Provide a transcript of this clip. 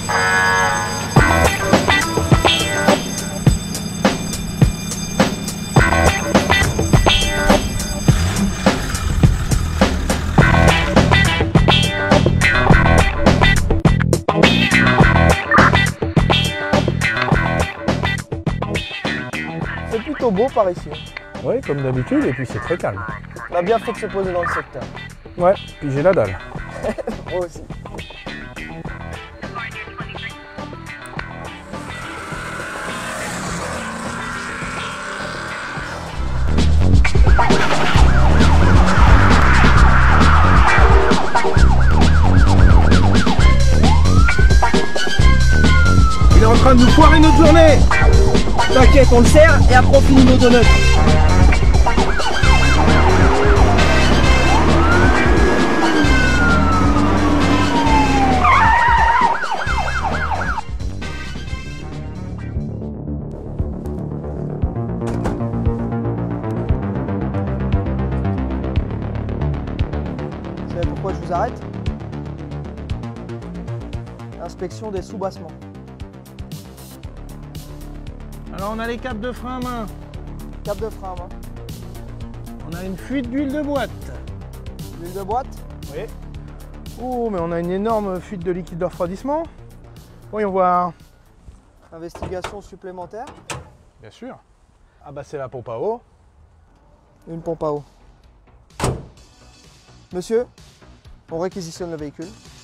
C'est plutôt beau par ici. Oui, comme d'habitude, et puis c'est très calme. On a bien fait de se poser dans le secteur. Ouais, puis j'ai la dalle. Moi aussi. Il est en train de nous foirer notre journée. T'inquiète, on le sert et après on finit nos donuts. Vous savez pourquoi je vous arrête? Inspection des sous-bassements. Alors on a les câbles de frein à main. Cap de frein à main. On a une fuite d'huile de boîte. L'huile de boîte. Oui. Oh, mais on a une énorme fuite de liquide de refroidissement. Voyons voir. Investigation supplémentaire. Bien sûr. Ah bah c'est la pompe à eau. Une pompe à eau. Monsieur, on réquisitionne le véhicule.